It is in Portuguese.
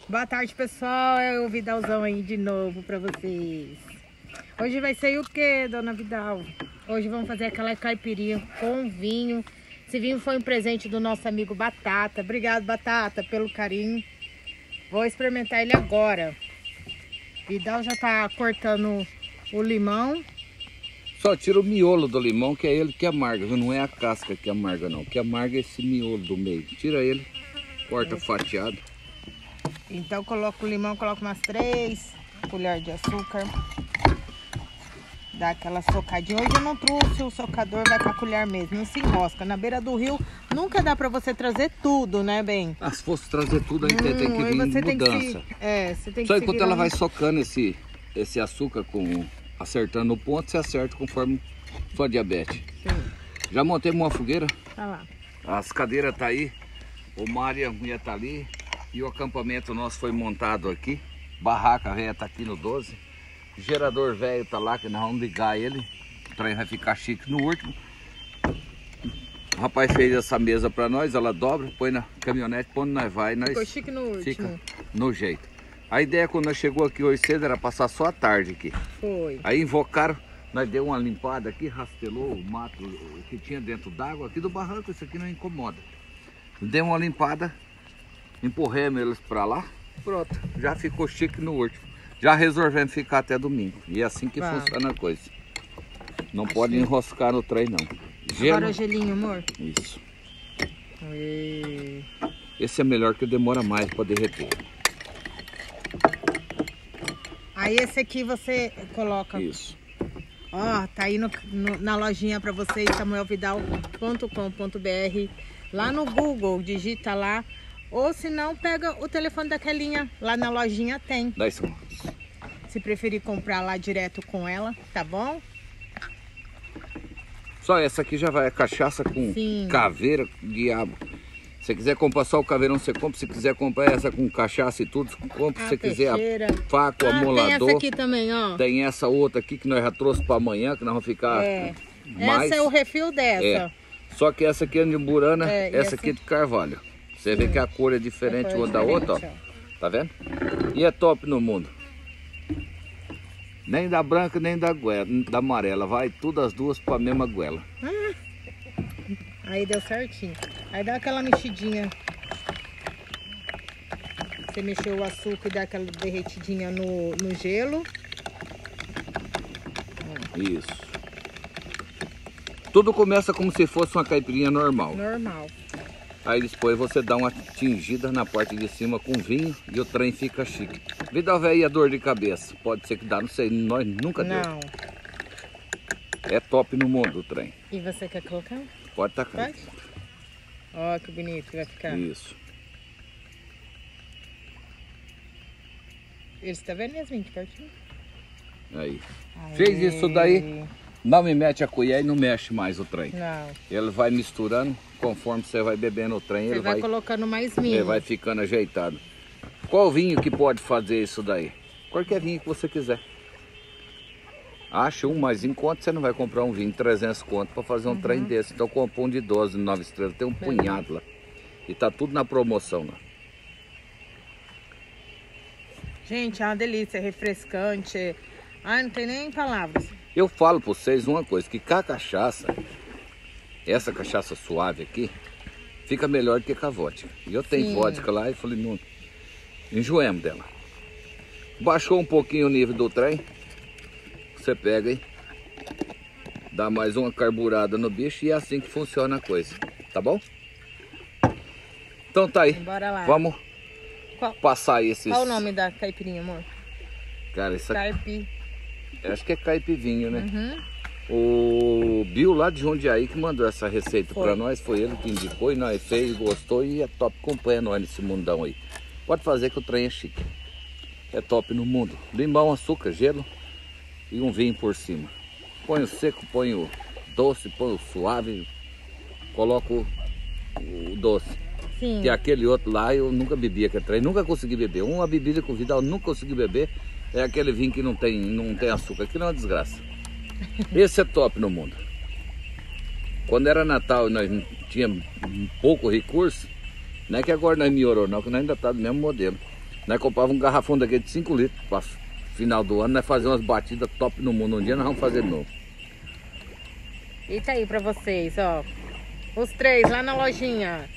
Boa tarde, pessoal. É o Vidalzão aí de novo pra vocês. Hoje vai ser o que, dona Vidal? Hoje vamos fazer aquela caipirinha com vinho. Esse vinho foi um presente do nosso amigo Batata. Obrigado, Batata, pelo carinho. Vou experimentar ele agora. Vidal já tá cortando o limão. Só tira o miolo do limão, que é ele que amarga, viu? Não é a casca que amarga, não. O que amarga é esse miolo do meio. Tira ele, corta fatiado. Então coloco o limão, coloco umas 3 colheres de açúcar. Dá aquela socadinha. Hoje eu não trouxe o socador, vai com a colher mesmo, não se enrosca. Na beira do rio nunca dá pra você trazer tudo, né, bem? Ah, se fosse trazer tudo, aí tem que vir em mudança. Você tem que Só enquanto ela vai socando esse açúcar, acertando o ponto, você acerta conforme sua diabetes. Sim. Já montei uma fogueira. Tá lá. As cadeiras tá aí. O Mário e a mulher tá ali. E o acampamento nosso foi montado aqui. Barraca velha tá aqui no 12. Gerador velho tá lá, que nós vamos ligar ele. O trem vai ficar chique no último. O rapaz fez essa mesa pra nós, ela dobra, põe na caminhonete, quando nós vai, nós ficou chique no último. Fica no jeito. A ideia quando nós chegou aqui hoje cedo era passar só a tarde aqui. Foi. Aí invocaram, nós deu uma limpada aqui, rastelou o mato que tinha dentro d'água, aqui do barranco, isso aqui não incomoda. Deu uma limpada, empurramos eles pra lá, pronto, já ficou chique no último. Já resolvemos ficar até domingo. E é assim que funciona a coisa. Não pode enroscar no trem, não. Gelo. Agora o gelinho, amor. Isso. E... Esse é melhor, que demora mais para derreter. Aí esse aqui você coloca. Isso. Ó, tá aí na lojinha para vocês, samuelvidal.com.br. Lá no Google, digita lá. Ou se não, pega o telefone da Kelinha. Lá na lojinha tem. Dá isso. Se preferir comprar lá direto com ela, tá bom? Só essa aqui já vai, a cachaça com caveira, diabo. Se você quiser comprar só o caveirão, você compra. Se quiser comprar essa com cachaça e tudo, compra. Se você quiser a faca, o amolador. Tem essa aqui também, ó. Tem essa outra aqui que nós já trouxe para amanhã, que nós vamos ficar mais. Essa é o refil dessa. Só que essa aqui é de Burana, essa aqui é de carvalho. Você vê que a cor é diferente uma da outra, ó. Tá vendo? E é top no mundo. Nem da branca, nem da amarela. Vai tudo as duas para a mesma goela. Aí deu certinho. Aí dá aquela mexidinha. Você mexeu o açúcar e dá aquela derretidinha no gelo. Isso. Tudo começa como se fosse uma caipirinha normal. Normal. Aí depois você dá uma tingida na parte de cima com vinho e o trem fica chique. Vidal velho, a dor de cabeça. Pode ser que dá, não sei, nós nunca deu. Não. É top no mundo o trem. E você quer colocar? Pode tacar. Ó, que bonito que vai ficar. Isso. Eles estão vendo, Yasmin, de pertinho? Aí. Fez isso daí, não me mete a colher e não mexe mais o trem. Não. Ele vai misturando, conforme você vai bebendo o trem, ele vai colocando mais vinho. Ele vai ficando ajeitado. Qual vinho que pode fazer isso daí? Qualquer vinho que você quiser. Acha um, mas em conta você não vai comprar um vinho 300 conto para fazer um trem desse. Então compra um de 12, 9 estrelas, tem um punhado lá. E tá tudo na promoção lá. Gente, é uma delícia, é refrescante. Ai, não tem nem palavras. Eu falo para vocês uma coisa, que com a cachaça, essa cachaça suave aqui, fica melhor do que com a vodka. E eu tenho vodka lá e falei, não, enjoemos dela. Baixou um pouquinho o nível do trem, você pega aí, dá mais uma carburada no bicho e é assim que funciona a coisa, tá bom? Então tá aí, bora lá. Vamos passar esses... Qual o nome da caipirinha, amor? Cara, isso aqui... Acho que é caipivinho, né? O Bill lá de Jundiaí que mandou essa receita pra nós, foi ele que indicou e nós fez, gostou e é top, acompanha nós nesse mundão aí. Pode fazer que o trem é chique. É top no mundo. Limão, açúcar, gelo e um vinho por cima. Põe o seco, põe o doce, põe o suave, coloco o doce. Sim. Que aquele outro lá eu nunca bebi aquele trem, nunca consegui beber. Uma bebida com Vidal, nunca consegui beber. É aquele vinho que não tem açúcar, aquilo é uma desgraça. Esse é top no mundo. Quando era Natal e nós tínhamos pouco recurso, não é que agora nós melhorou não, que nós ainda tá do mesmo modelo. Nós comprávamos um garrafão daquele de 5 litros para final do ano, nós fazer umas batidas top no mundo. Um dia nós vamos fazer de novo. E tá aí pra vocês, ó. Os 3 lá na lojinha.